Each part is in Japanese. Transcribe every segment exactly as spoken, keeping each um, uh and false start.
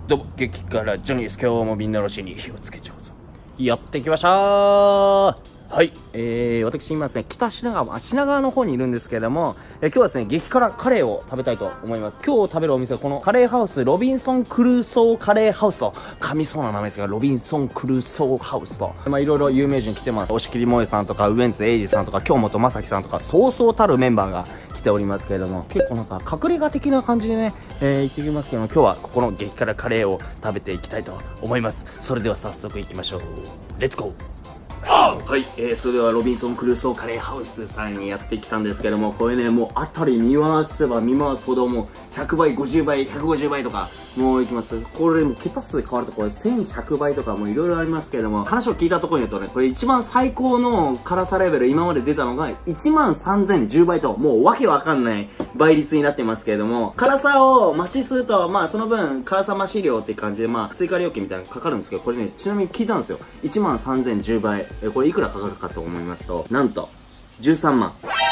どうも、激辛ジョニーです。今日もみんなの死に火をつけちゃうぞ。やってきましたー。はい、えー、私今ですね、北品川、品川の方にいるんですけれども、えー、今日はですね、激辛カレーを食べたいと思います。今日食べるお店はこのカレーハウス、ロビンソンクルーソーカレーハウスと、噛みそうな名前ですが、ロビンソンクルーソーハウスと、まあいろいろ有名人来てます。押切萌さんとか、ウエンツ瑛士さんとか、京本正樹さんとか、そうそうたるメンバーが来ておりますけれども、結構なんか隠れ家的な感じでね、えー、行ってきますけども、今日はここの激辛カレーを食べていきたいと思います。それでは早速行きましょう。レッツゴー。はい、えー、それではロビンソンクルーソーカレーハウスさんにやってきたんですけども、これね、もう辺り見回せば見回すほどもうひゃくばい、ごじゅうばい、ひゃくごじゅうばいとかもういきます。これも桁数変わるとこれせんひゃくばいとかもういろいろありますけれども、話を聞いたところによるとね、これ一番最高の辛さレベル今まで出たのがいちまんさんぜんじゅうばいと、もうわけわかんない倍率になってますけれども、辛さを増しすると、まあその分辛さ増し量って感じで、まあ追加料金みたいなのかかるんですけど、これね、ちなみに聞いたんですよ。いちまんさんぜんじゅうばい。え、これいくらかかるかと思いますと、なんとじゅうさんまん。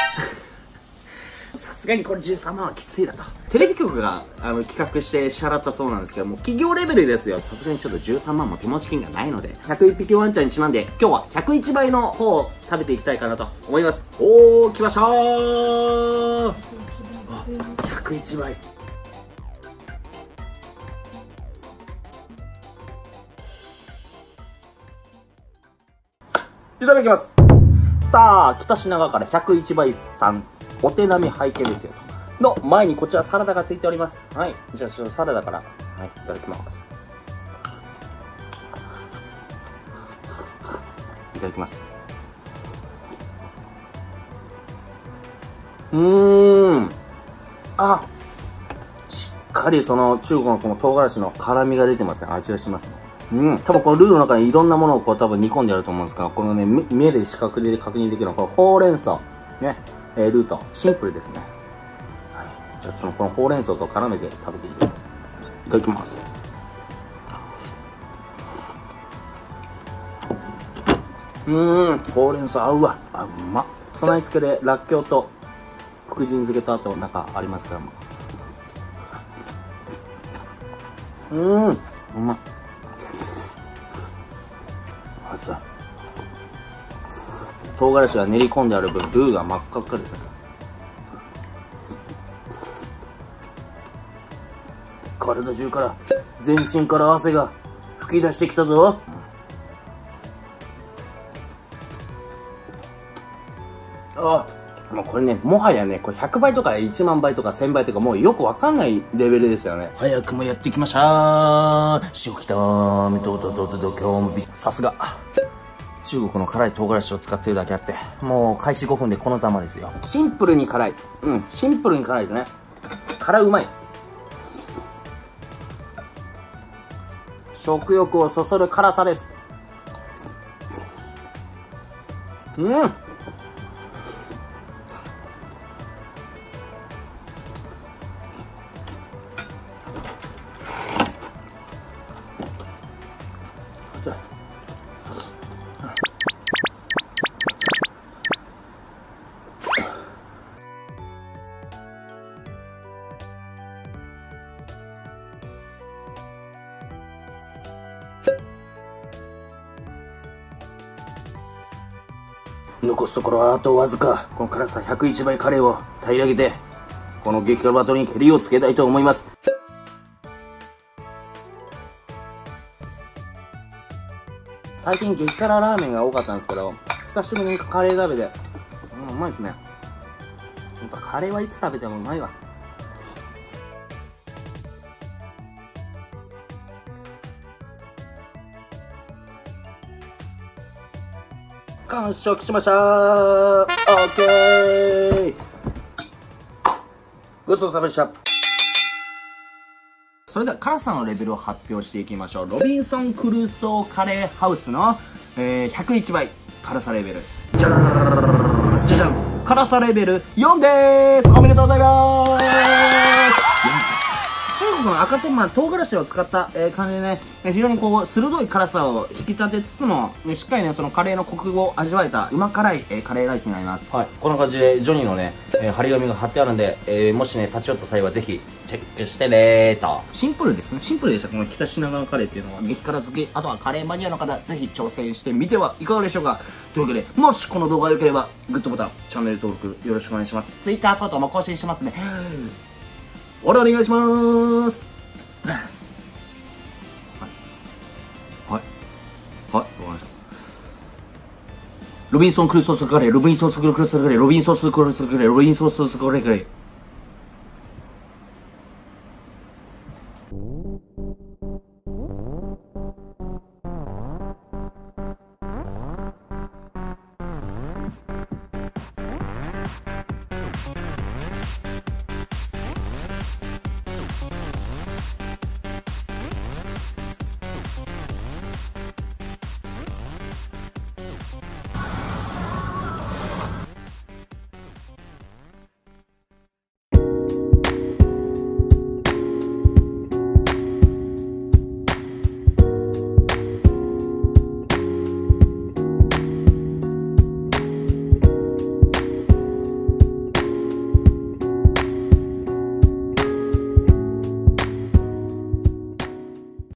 さすがにこれじゅうさんまんはきついだと。テレビ局があの企画して支払ったそうなんですけども、企業レベルですよ。さすがにちょっとじゅうさんまんも手持ち金がないので、ひゃくいっぴきワンちゃんにちなんで、今日はひゃくいちばいの方を食べていきたいかなと思います。おー、来ましたー。あ、ひゃくいちばい。いただきます。さあ、北品川からひゃくいちばいさん、お手並み拝見ですよと。の前にこちらサラダがついております。はい。じゃあ、ちょっとサラダから、はい、いただきます。いただきます。うーん。あ、しっかりその中国のこの唐辛子の辛みが出てますね。味がしますね。うん。多分このルーの中にいろんなものをこう多分煮込んであると思うんですが、このね、目で視覚で確認できるのはこのほうれん草。ね。えー、ルート。シンプルですね。はい。じゃあちょっとこのほうれん草と絡めて食べていきます。いただきます。うーん。ほうれん草合うわ。あ、うまっ。備え付けでらっきょうと福神漬けとあとなんかありますからも。うーん。うまっ。唐辛子が練り込んである分、ルーが真っ赤っかですね。体中から、全身から汗が吹き出してきたぞ。ああ、もうこれね、もはやね、これひゃくばいとかいちまんばいとかせんばいとかもうよくわかんないレベルですよね。早くもやってきましたー。塩きたーみととととと、今日もび、さすが。中国の辛い唐辛子を使ってるだけあって、もう開始ごふんでこのざまですよ。シンプルに辛い。うん、シンプルに辛いですね。辛うまい。食欲をそそる辛さです。うん。残すところはあとわずか。この辛さひゃくいちばいカレーを平らげて、この激辛バトルにケリをつけたいと思います。最近激辛ラーメンが多かったんですけど、久しぶりにカレー食べて、うん、うまいですね。やっぱカレーはいつ食べてもうまいわ。完食しましたー。オッケー。ごちそうさまでした。それでは辛さのレベルを発表していきましょう。ロビンソンクルーソーカレーハウスの、えー、ひゃくいちばい辛さレベル。じゃらららららじゃじゃん。辛さレベルよんでーす。おめでとうございます。中国の赤とんま唐辛子を使った、えー、感じでね、非常にこう鋭い辛さを引き立てつつも、しっかりねそのカレーのコクを味わえたうま辛い、えー、カレーライスになります。はい、こんな感じでジョニーのねえー、張り紙が貼ってあるんで、えー、もしね、立ち寄った際はぜひ、チェックしてねーと。シンプルですね。シンプルでした。この北品川カレーっていうのは、激辛好き、あとはカレーマニアの方、ぜひ挑戦してみてはいかがでしょうか。というわけで、もしこの動画が良ければ、グッドボタン、チャンネル登録よろしくお願いします。Twitter アカウントも更新しますね。お願いしまーす。はい。はい。はい。わかりました。ロビンソンクルーソースカレー、ロビンソンクルーソースカレー、ロビンソンクルーソースカレー、ロビンソンクルーソースカレー。